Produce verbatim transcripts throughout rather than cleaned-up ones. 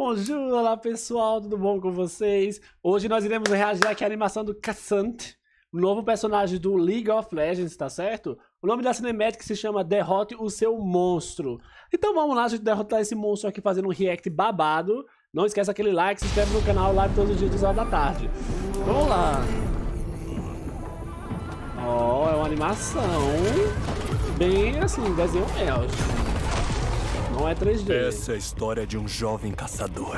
Bonjour, olá pessoal, tudo bom com vocês? Hoje nós iremos reagir aqui à animação do K'Sante, o novo personagem do League of Legends, tá certo? O nome da cinemática se chama Derrote o Seu Monstro. Então vamos lá, a gente derrotar esse monstro aqui fazendo um react babado. Não esquece aquele like, se inscreve no canal, live todos os dias, duas horas da tarde. Vamos lá. Ó, oh, é uma animação bem assim, desenho médio. Não é três D. Essa é a história de um jovem caçador.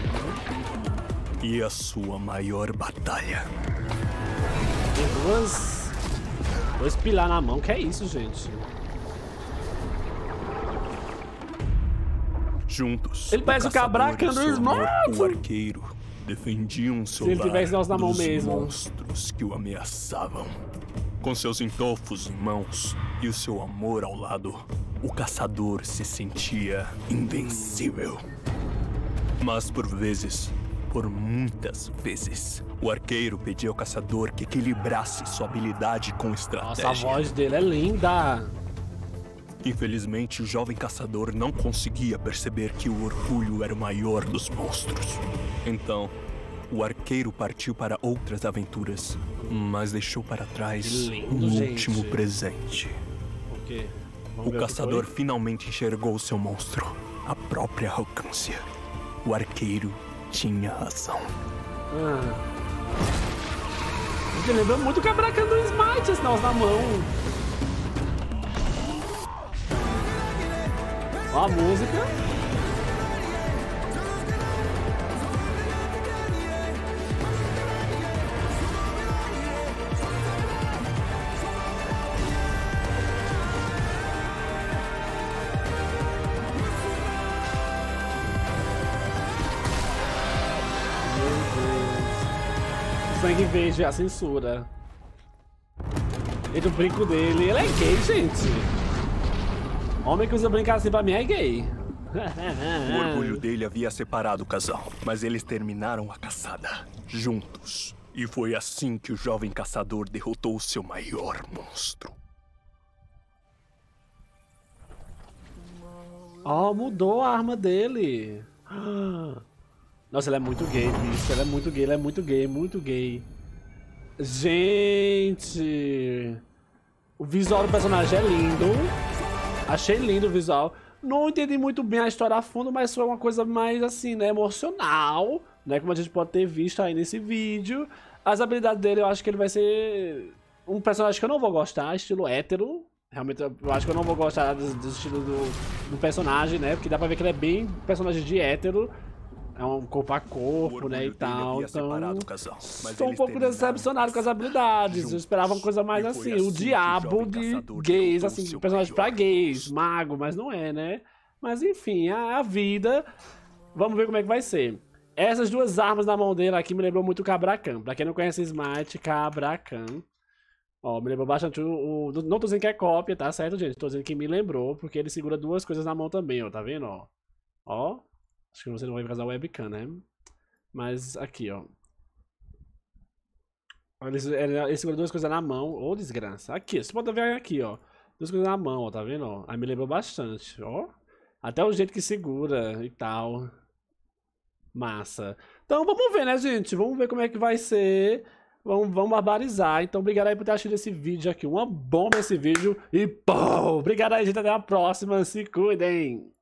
E a sua maior batalha. Tem duas... Dois pilar na mão, que é isso, gente? Juntos, ele parece o Cabracan do Smite. O arqueiro defendiam seu Se ele tivesse nós na mão dos mesmo. monstros que o ameaçavam. Com seus entofos em mãos e o seu amor ao lado, o caçador se sentia invencível. Mas por vezes, por muitas vezes, o arqueiro pedia ao caçador que equilibrasse sua habilidade com estratégia. Nossa, a voz dele é linda. Infelizmente, o jovem caçador não conseguia perceber que o orgulho era o maior dos monstros. Então, o arqueiro partiu para outras aventuras, mas deixou para trás lindo, um gente. último presente. O quê? O caçador finalmente enxergou seu monstro, a própria arrogância. O arqueiro tinha razão. Ah. Me lembra muito o Cabracan do Smite, esse nós na mão. Ó a música. Sangue verde, a censura. E do brinco dele, ele é gay, gente. Homem que usa brincar assim pra mim é gay. O orgulho dele havia separado o casal, mas eles terminaram a caçada, juntos. E foi assim que o jovem caçador derrotou o seu maior monstro. Ó, oh, mudou a arma dele. Nossa, ele é muito gay, bicho. Ele é muito gay, ele é muito gay, muito gay. Gente! O visual do personagem é lindo. Achei lindo o visual. Não entendi muito bem a história a fundo, mas foi uma coisa mais assim, né, emocional, né, como a gente pode ter visto aí nesse vídeo. As habilidades dele, eu acho que ele vai ser um personagem que eu não vou gostar, estilo hétero. Realmente, eu acho que eu não vou gostar do, do estilo do, do personagem, né, porque dá pra ver que ele é bem personagem de hétero. É um corpo a corpo, né, e tal, então... Casal, estou um pouco decepcionado com as habilidades, juntos. Eu esperava uma coisa mais assim, assim, o diabo de gays, assim, personagem pra gays, mago, mas não é, né? Mas enfim, a, a vida, vamos ver como é que vai ser. Essas duas armas na mão dele aqui me lembrou muito o Cabracan. Pra quem não conhece Smite, Cabracan. Ó, me lembrou bastante o, o... Não tô dizendo que é cópia, tá certo, gente? Tô dizendo que me lembrou, porque ele segura duas coisas na mão também, ó, tá vendo, ó? Ó. Acho que você não vai por causa da webcam, né? Mas aqui, ó. Ele, ele, ele segura duas coisas na mão. Ô, oh, desgraça. Aqui, você pode ver aqui, ó. Duas coisas na mão, ó. Tá vendo, ó? Aí me lembrou bastante, ó. Até o jeito que segura e tal. Massa. Então, vamos ver, né, gente? Vamos ver como é que vai ser. Vamos, vamos barbarizar. Então, obrigado aí por ter assistido esse vídeo aqui. Uma bomba esse vídeo. E, pô! Obrigado aí, gente. Até a próxima. Se cuidem.